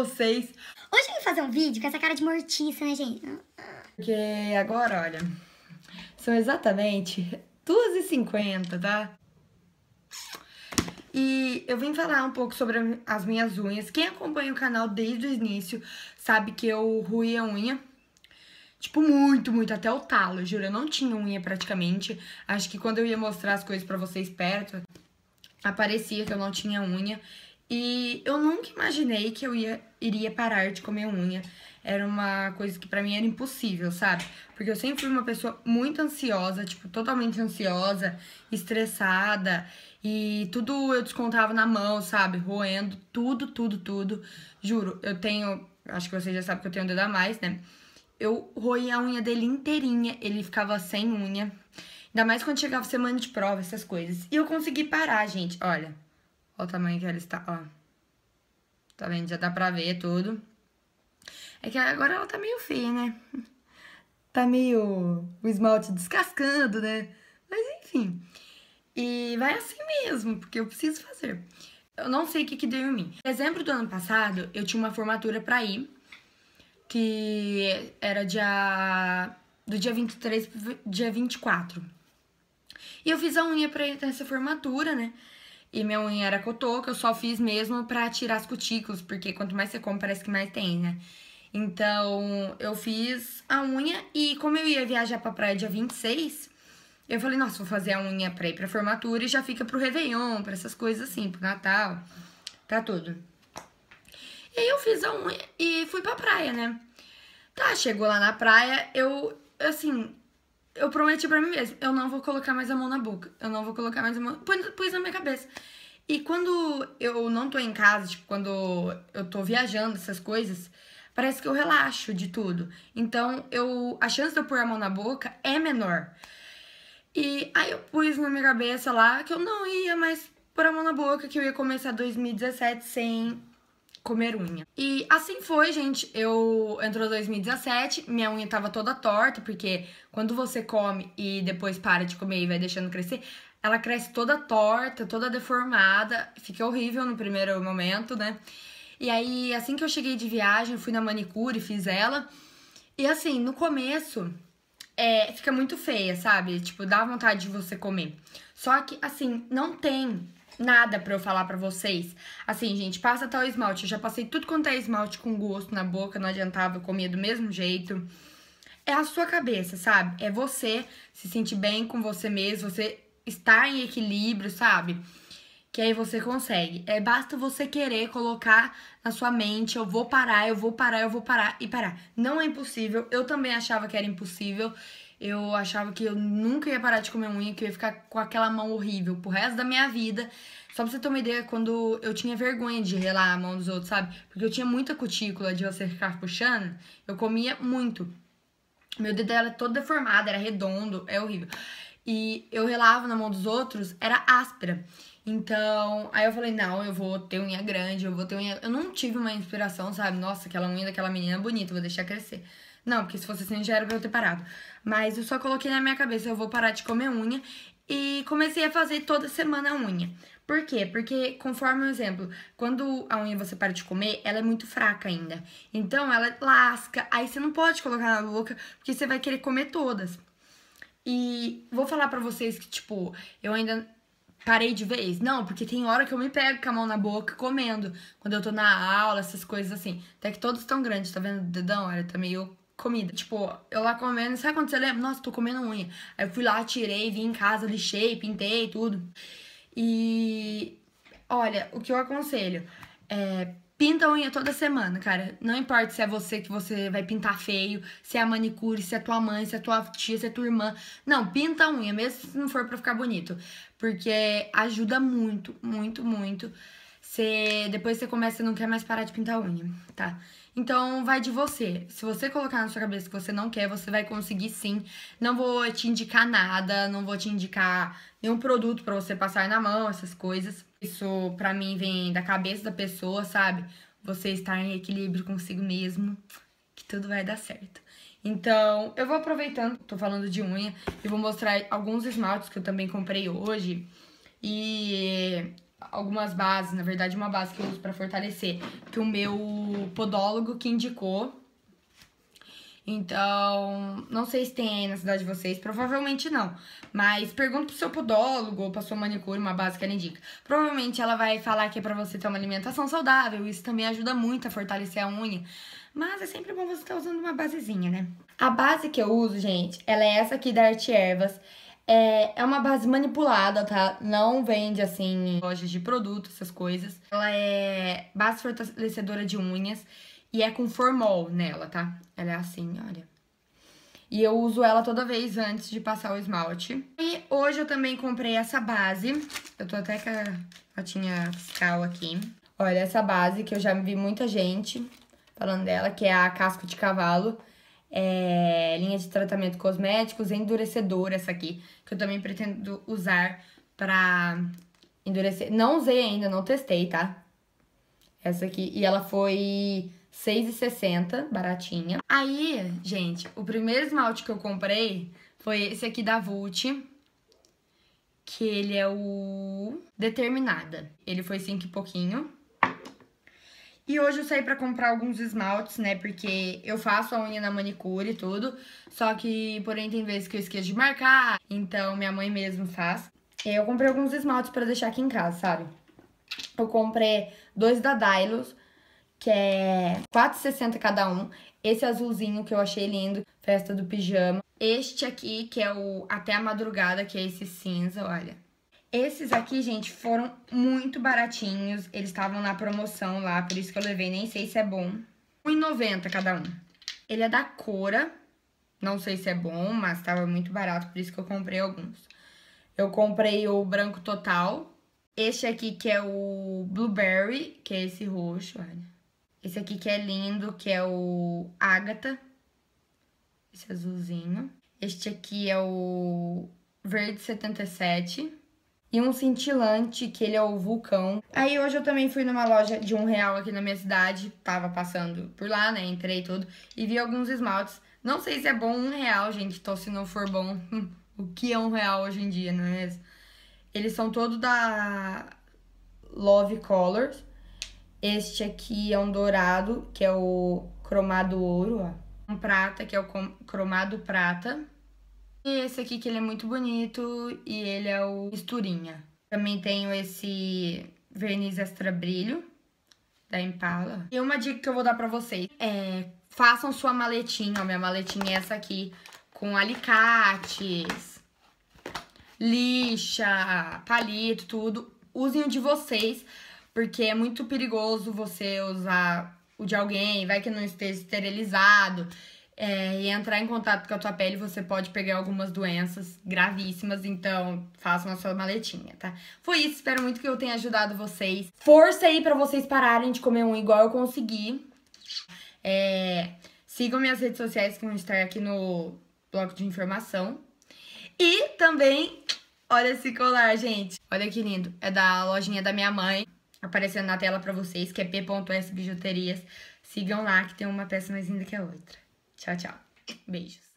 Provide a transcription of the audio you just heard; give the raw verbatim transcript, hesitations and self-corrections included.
vocês. Hoje eu vim fazer um vídeo com essa cara de mortiça, né, gente? Porque agora, olha, são exatamente duas e cinquenta, tá? E eu vim falar um pouco sobre as minhas unhas. Quem acompanha o canal desde o início sabe que eu ruí a unha. Tipo, muito, muito, até o talo, juro. Eu não tinha unha praticamente. Acho que quando eu ia mostrar as coisas pra vocês perto, aparecia que eu não tinha unha. E eu nunca imaginei que eu ia, iria parar de comer unha. Era uma coisa que pra mim era impossível, sabe? Porque eu sempre fui uma pessoa muito ansiosa, tipo, totalmente ansiosa, estressada. E tudo eu descontava na mão, sabe? Roendo, tudo, tudo, tudo. Juro, eu tenho... Acho que vocês já sabem que eu tenho um dedo a mais, né? Eu roí a unha dele inteirinha, ele ficava sem unha. Ainda mais quando chegava semana de prova, essas coisas. E eu consegui parar, gente, olha. Olha o tamanho que ela está, ó. Tá vendo? Já dá pra ver tudo. É que agora ela tá meio feia, né? Tá meio... o esmalte descascando, né? Mas enfim. E vai assim mesmo, porque eu preciso fazer. Eu não sei o que que deu em mim. Em dezembro do ano passado, eu tinha uma formatura pra ir. Que era dia... do dia vinte e três pro dia vinte e quatro. E eu fiz a unha pra ir nessa formatura, né? E minha unha era cotoca, eu só fiz mesmo pra tirar as cutículas, porque quanto mais você come, parece que mais tem, né? Então, eu fiz a unha e como eu ia viajar pra praia dia vinte e seis, eu falei, nossa, vou fazer a unha pra ir pra formatura e já fica pro Réveillon, pra essas coisas assim, pro Natal, pra tudo. E aí eu fiz a unha e fui pra praia, né? Tá, chegou lá na praia, eu, assim... Eu prometi pra mim mesmo, eu não vou colocar mais a mão na boca. Eu não vou colocar mais a mão... Pus, pus na minha cabeça. E quando eu não tô em casa, tipo, quando eu tô viajando, essas coisas, parece que eu relaxo de tudo. Então, eu, a chance de eu pôr a mão na boca é menor. E aí eu pus na minha cabeça lá que eu não ia mais pôr a mão na boca, que eu ia começar dois mil e dezessete sem... comer unha. E assim foi, gente. Eu entrou dois mil e dezessete, minha unha tava toda torta, porque quando você come e depois para de comer e vai deixando crescer, ela cresce toda torta, toda deformada, fica horrível no primeiro momento, né? E aí, assim que eu cheguei de viagem, eu fui na manicure, fiz ela. E assim, no começo, é, fica muito feia, sabe? Tipo, dá vontade de você comer. Só que, assim, não tem nada pra eu falar pra vocês. Assim, gente, passa tal esmalte. Eu já passei tudo quanto é esmalte com gosto na boca, não adiantava, eu comia do mesmo jeito. É a sua cabeça, sabe? É você se sentir bem com você mesmo, você estar em equilíbrio, sabe? Que aí você consegue. É, basta você querer colocar na sua mente, eu vou parar, eu vou parar, eu vou parar e parar. Não é impossível, eu também achava que era impossível. Eu achava que eu nunca ia parar de comer unha, que eu ia ficar com aquela mão horrível pro resto da minha vida. Só pra você ter uma ideia, quando eu tinha vergonha de relar a mão dos outros, sabe? Porque eu tinha muita cutícula de você ficar puxando, eu comia muito. Meu dedo era todo deformado, era redondo, é horrível. E eu relava na mão dos outros, era áspera. Então, aí eu falei, não, eu vou ter unha grande, eu vou ter unha... Eu não tive uma inspiração, sabe? Nossa, aquela unha daquela menina é bonita, vou deixar crescer. Não, porque se fosse assim já era pra eu ter parado. Mas eu só coloquei na minha cabeça, eu vou parar de comer unha. E comecei a fazer toda semana a unha. Por quê? Porque, conforme o exemplo, quando a unha você para de comer, ela é muito fraca ainda. Então, ela lasca, aí você não pode colocar na boca, porque você vai querer comer todas. E vou falar pra vocês que, tipo, eu ainda parei de vez. Não, porque tem hora que eu me pego com a mão na boca comendo. Quando eu tô na aula, essas coisas assim. Até que todos estão grandes, tá vendo o dedão? Olha, tá meio comida. Tipo, eu lá comendo, sabe quando você lembra? Nossa, tô comendo unha. Aí eu fui lá, tirei, vim em casa, lixei, pintei, tudo. E olha, o que eu aconselho é... Pinta a unha toda semana, cara. Não importa se é você que você vai pintar feio, se é a manicure, se é tua mãe, se é tua tia, se é tua irmã. Não, pinta a unha, mesmo se não for pra ficar bonito. Porque ajuda muito, muito, muito. Você, depois você começa e não quer mais parar de pintar a unha, tá? Então, vai de você. Se você colocar na sua cabeça que você não quer, você vai conseguir sim. Não vou te indicar nada, não vou te indicar nenhum produto pra você passar na mão, essas coisas. Isso, pra mim, vem da cabeça da pessoa, sabe? Você estar em equilíbrio consigo mesmo, que tudo vai dar certo. Então, eu vou aproveitando, tô falando de unha, e vou mostrar alguns esmaltes que eu também comprei hoje. E algumas bases, na verdade uma base que eu uso pra fortalecer, que o meu podólogo que indicou. Então, não sei se tem aí na cidade de vocês, provavelmente não. Mas pergunta pro seu podólogo ou pra sua manicure uma base que ela indica. Provavelmente ela vai falar que é pra você ter uma alimentação saudável, isso também ajuda muito a fortalecer a unha. Mas é sempre bom você estar usando uma basezinha, né? A base que eu uso, gente, ela é essa aqui da Arte Ervas. É, é uma base manipulada, tá? Não vende, assim, em lojas de produto, essas coisas. Ela é base fortalecedora de unhas. E é com formol nela, tá? Ela é assim, olha. E eu uso ela toda vez antes de passar o esmalte. E hoje eu também comprei essa base. Eu tô até com a notinha fiscal aqui. Olha, essa base que eu já vi muita gente falando dela, que é a casco de cavalo. É linha de tratamento cosméticos, endurecedora essa aqui. Que eu também pretendo usar pra endurecer. Não usei ainda, não testei, tá? Essa aqui. E ela foi seis reais e sessenta centavos, baratinha. Aí, gente, o primeiro esmalte que eu comprei foi esse aqui da Vult, que ele é o Determinada. Ele foi cinco e pouquinho. E hoje eu saí pra comprar alguns esmaltes, né, porque eu faço a unha na manicure e tudo, só que, porém, tem vezes que eu esqueço de marcar, então minha mãe mesmo faz. E aí eu comprei alguns esmaltes pra deixar aqui em casa, sabe? Eu comprei dois da Dylos, que é quatro reais e sessenta centavos cada um. Esse azulzinho que eu achei lindo, festa do pijama. Este aqui, que é o Até a Madrugada, que é esse cinza, olha. Esses aqui, gente, foram muito baratinhos. Eles estavam na promoção lá, por isso que eu levei, nem sei se é bom. um real e noventa centavos cada um. Ele é da Cora, não sei se é bom, mas tava muito barato, por isso que eu comprei alguns. Eu comprei o branco total. Este aqui que é o Blueberry, que é esse roxo, olha. Esse aqui que é lindo, que é o Ágata. Esse azulzinho. Este aqui é o Verde setenta e sete. E um cintilante, que ele é o Vulcão. Aí hoje eu também fui numa loja de um real aqui na minha cidade. Tava passando por lá, né? Entrei tudo. E vi alguns esmaltes. Não sei se é bom um real, gente. Então se não for bom, o que é um real hoje em dia, não é mesmo? Eles são todos da Love Colors. Este aqui é um dourado, que é o cromado ouro, ó. Um prata, que é o cromado prata. E esse aqui, que ele é muito bonito, e ele é o misturinha. Também tenho esse verniz extra brilho, da Impala. E uma dica que eu vou dar pra vocês é: façam sua maletinha, ó. Minha maletinha é essa aqui, com alicates, lixa, palito, tudo. Usem o de vocês, porque é muito perigoso você usar o de alguém, vai que não esteja esterilizado, é, e entrar em contato com a tua pele, você pode pegar algumas doenças gravíssimas, então façam a sua maletinha, tá? Foi isso, espero muito que eu tenha ajudado vocês. Força aí pra vocês pararem de comer um igual eu consegui. É, sigam minhas redes sociais que vão estar aqui no bloco de informação. E também, olha esse colar, gente. Olha que lindo. É da lojinha da minha mãe, aparecendo na tela pra vocês, que é p ponto s bijuterias. Sigam lá, que tem uma peça mais linda que a outra. Tchau, tchau. Beijos.